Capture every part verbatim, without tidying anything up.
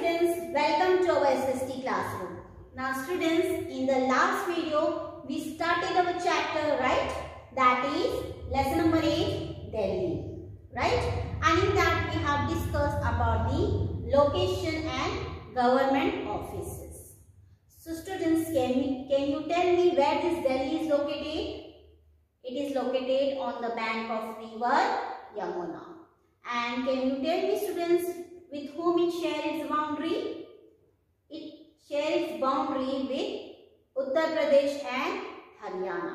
students, welcome to our S S T classroom. Now students, in the last video we started our chapter, right? That is lesson number eight, Delhi, right? And in that we have discussed about the location and government offices. So students, can, we, can you tell me where this Delhi is located? It is located on the bank of river Yamuna. And can you tell me students, with whom it shares its boundary? It shares its boundary with Uttar Pradesh and Haryana.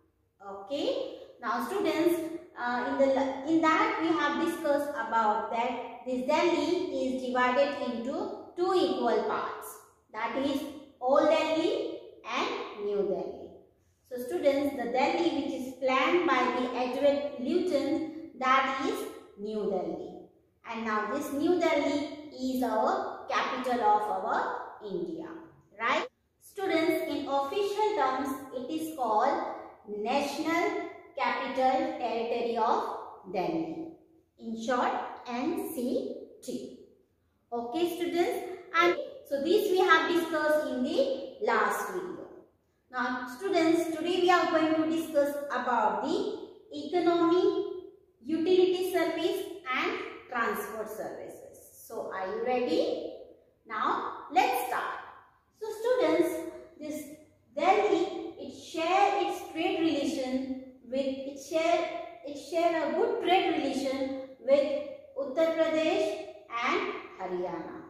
Okay. Now students, uh, in the in that we have discussed about that this Delhi is divided into two equal parts. That is Old Delhi and New Delhi. So students, the Delhi which is planned by the Edward Lutyens, that is New Delhi. And now this New Delhi is our capital of our India, right? Students, in official terms, it is called National Capital Territory of Delhi. In short, N C T. Okay, students? And so this we have discussed in the last video. Now, students, today we are going to discuss about the economy, utility service and transport services. So, are you ready? Now, let's start. So, students, this Delhi, it share its trade relation with, it share, it share a good trade relation with Uttar Pradesh and Haryana.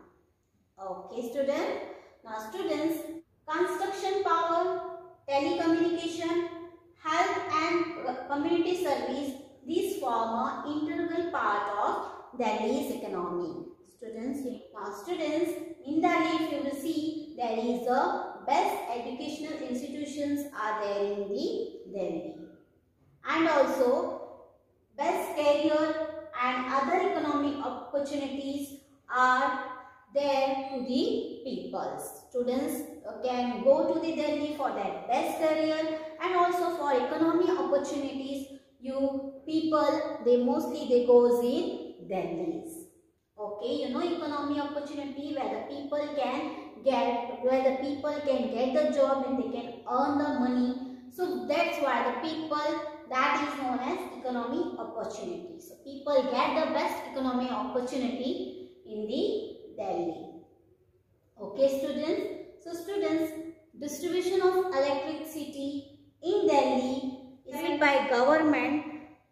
Okay, students. Now, students, construction power, telecommunication, health and community service, these form an integral part of Delhi's economy. Students, now students, in Delhi if you will see, there is a best educational institutions are there in the Delhi. And also, best career and other economic opportunities are there to the people. Students can go to the Delhi for their best career and also for economic opportunities. You people, they mostly they goes in Delhi's. Okay, you know, economic opportunity where the people can get, where the people can get the job and they can earn the money. So that's why the people, that is known as economic opportunity. So people get the best economic opportunity in the Delhi. Okay, students. So students, distribution of electricity in Delhi is made by government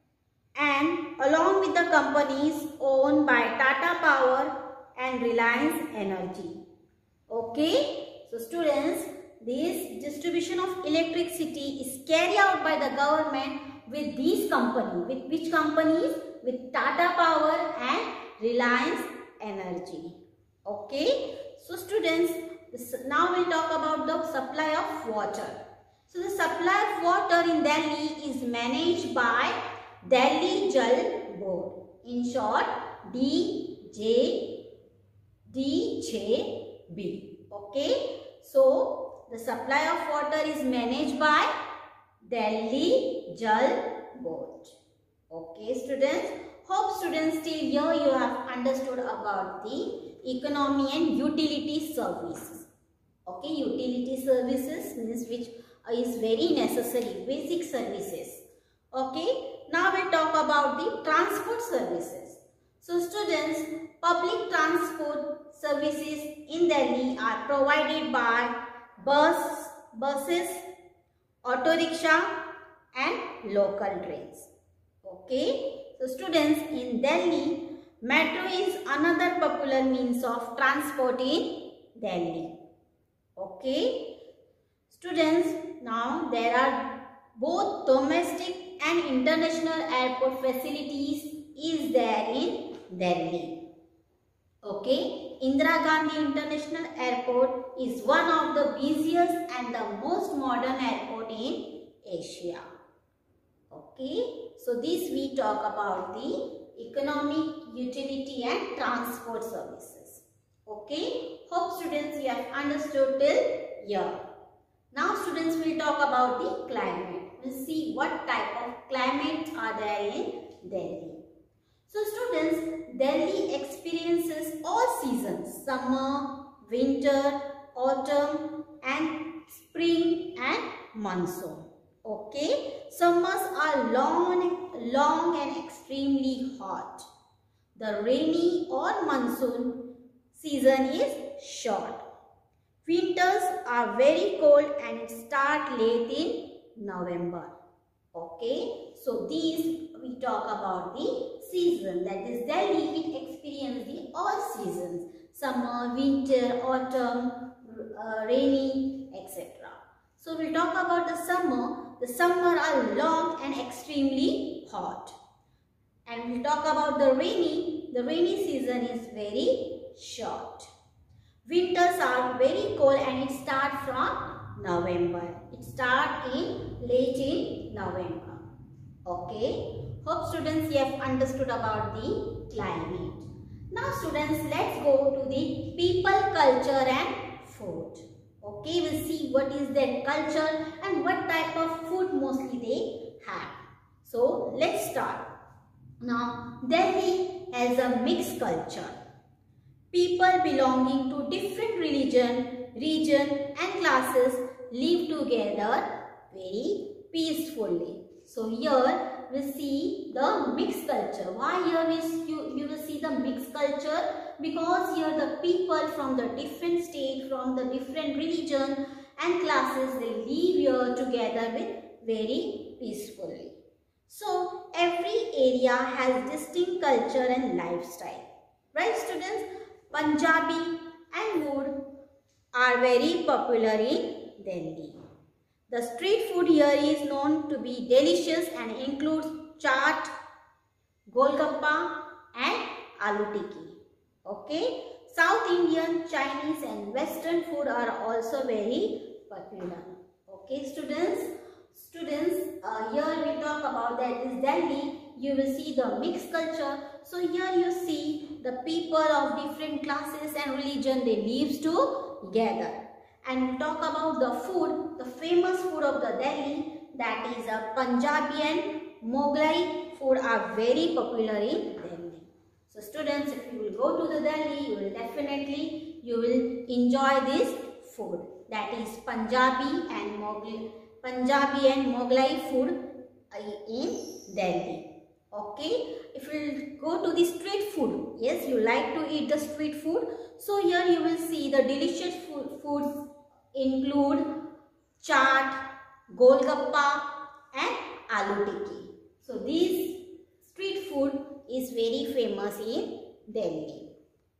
and along with the companies owned by Tata Power and Reliance Energy. Okay. So students, this distribution of electricity is carried out by the government with these companies. With which companies? With Tata Power and Reliance Energy. Okay. So students, this, now we'll talk about the supply of water. So the supply of water in Delhi is managed by Delhi Jal Board. In short, D J B. Okay. So the supply of water is managed by Delhi Jal Board. Okay, students. Hope students till here you have understood about the economy and utility services. Okay, utility services means which is very necessary, basic services. Okay, now we'll talk about the transport services. So students, public transport services in Delhi are provided by bus, buses, auto rickshaw and local trains. Okay. So students, in Delhi, metro is another popular means of transport in Delhi. Okay. Students, now there are both domestic and international airport facilities is there in Delhi. Okay. Indira Gandhi International Airport is one of the busiest and the most modern airport in Asia. Okay. So this we talk about the economic, utility and transport services. Okay. Hope students you have understood till here. Now students will talk about the climate. We'll see what type of climates are there in Delhi. So students, Delhi experiences all seasons, summer summer, winter, autumn and spring and monsoon. Okay, summers are long, long and extremely hot. The rainy or monsoon season is short. Winters are very cold and it starts late in November. Okay, so these we talk about the season, that is Delhi it experiences the all seasons, summer, winter, autumn, uh, rainy, et cetera. So we talk about the summer. The summer are long and extremely hot. And we talk about the rainy. The rainy season is very short. Winters are very cold and it starts from November. It starts in late in November. Okay. Hope students you have understood about the climate. Now students, let's go to the people, culture and food. Okay, we'll see what is their culture and what type of food mostly they have. So let's start. Now Delhi has a mixed culture. People belonging to different religion, region and classes live together very peacefully. So here we see the mixed culture. Why here we you, you will see the mixed culture? Because here the people from the different state, from the different religion and classes, they live here together with very peacefully. So every area has distinct culture and lifestyle. Right students? Punjabi and food are very popular in Delhi. The street food here is known to be delicious and includes chaat, golgappa and aloo tikki. Okay. South Indian, Chinese and Western food are also very popular. Okay students. Students, uh, here we talk about that is Delhi. You will see the mixed culture. So here you see the people of different classes and religion, they live together. And we talk about the food, the famous food of the Delhi, that is a Punjabi and Mughlai food are very popular in Delhi. So students, if you will go to the Delhi, you will definitely, you will enjoy this food, that is Punjabi and Mughlai, Punjabi and Mughlai food in Delhi. Okay, if you go to the street food, yes, you like to eat the street food. So here you will see the delicious food, foods include chaat, golgappa and aloo tikki. So these street food is very famous in Delhi.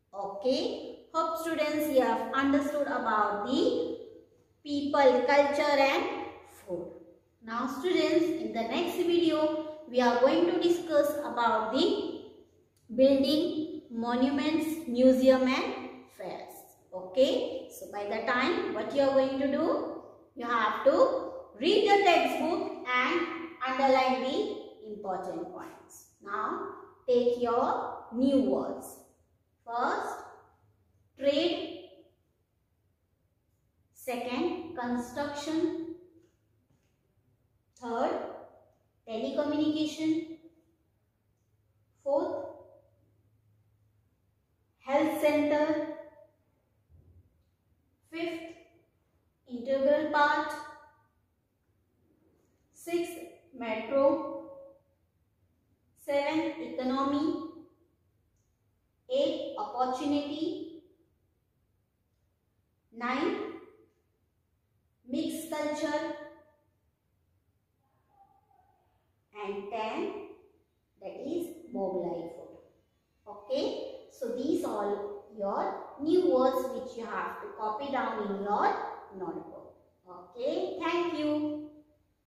Okay, hope students you have understood about the people, culture and food. Now students, in the next video we are going to discuss about the building, monuments, museum and fairs. Okay, so by the time what you are going to do, you have to read the textbook and underline the important points. Now take your new words. First, trade. Second, construction. Third, telecommunication. Fourth, health center. Fifth, integral part. Sixth, metro. Seventh, economy. Eighth, opportunity. Ninth, mixed culture. And ten, that is Mughlai food. Okay, so these all your new words which you have to copy down in your notebook. Okay, thank you.